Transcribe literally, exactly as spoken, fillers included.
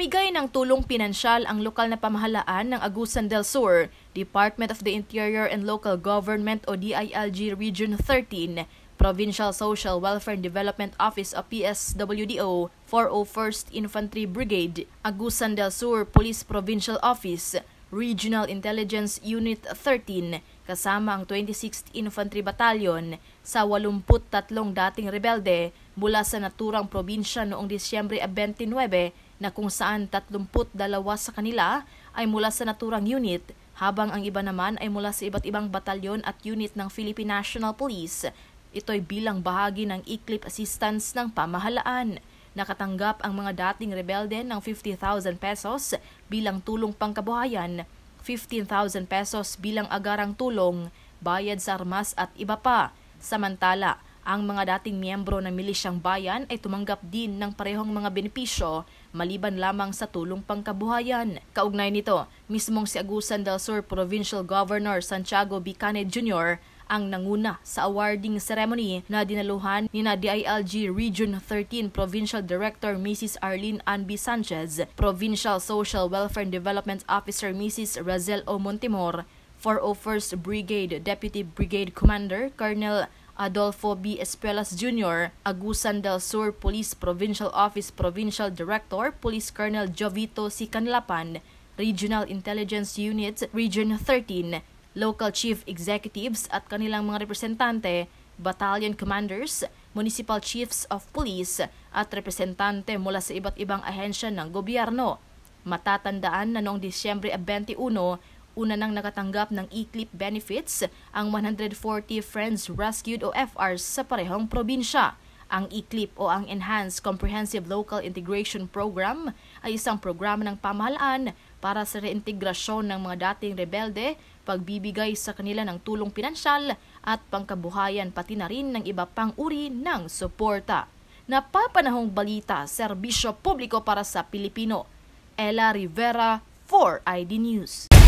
Namigay ng tulong pinansyal ang lokal na pamahalaan ng Agusan del Sur, Department of the Interior and Local Government o D I L G Region thirteen, Provincial Social Welfare and Development Office o P S W D O, four oh first Infantry Brigade, Agusan del Sur Police Provincial Office, Regional Intelligence Unit thirteen, kasama ang twenty-sixth Infantry Battalion sa eighty-three dating rebelde mula sa naturang probinsya noong Disyembre twenty-nine na kung saan thirty-two sa kanila ay mula sa naturang unit habang ang iba naman ay mula sa iba't ibang batalyon at unit ng Philippine National Police. Ito'y bilang bahagi ng E-Clip assistance ng pamahalaan. Nakatanggap ang mga dating rebelde ng fifty thousand pesos bilang tulong pangkabuhayan, fifteen thousand pesos bilang agarang tulong, bayad sa armas at iba pa. Samantala, ang mga dating miyembro ng Milisyang Bayan ay tumanggap din ng parehong mga benepisyo maliban lamang sa tulong pangkabuhayan. Kaugnay nito, mismong si Agusan del Sur Provincial Governor Santiago Bicane Junior ang nanguna sa awarding ceremony na dinaluhan ni na D I L G Region thirteen Provincial Director Missus Arlene Anby Sanchez, Provincial Social Welfare and Development Officer Missus Razel O. Montemor, four oh first Brigade Deputy Brigade Commander Colonel Adolfo B. Espelas Junior, Agusan del Sur Police Provincial Office Provincial Director Police Colonel Jovito C. Canlapan, Regional Intelligence Unit Region thirteen, Local Chief Executives at kanilang mga representante, Battalion Commanders, Municipal Chiefs of Police at representante mula sa iba't ibang ahensya ng gobyerno. Matatandaan na noong Disyembre twenty-one, una nang nakatanggap ng E-Clip benefits ang one hundred forty Friends Rescued o F Rs sa parehong probinsya. Ang E-Clip o ang Enhanced Comprehensive Local Integration Program ay isang programa ng pamahalaan para sa reintegrasyon ng mga dating rebelde, pagbibigay sa kanila ng tulong pinansyal at pangkabuhayan pati na rin ng iba pang uri ng suporta. Napapanahong balita, serbisyo publiko para sa Pilipino. Ella Rivera, four I D News.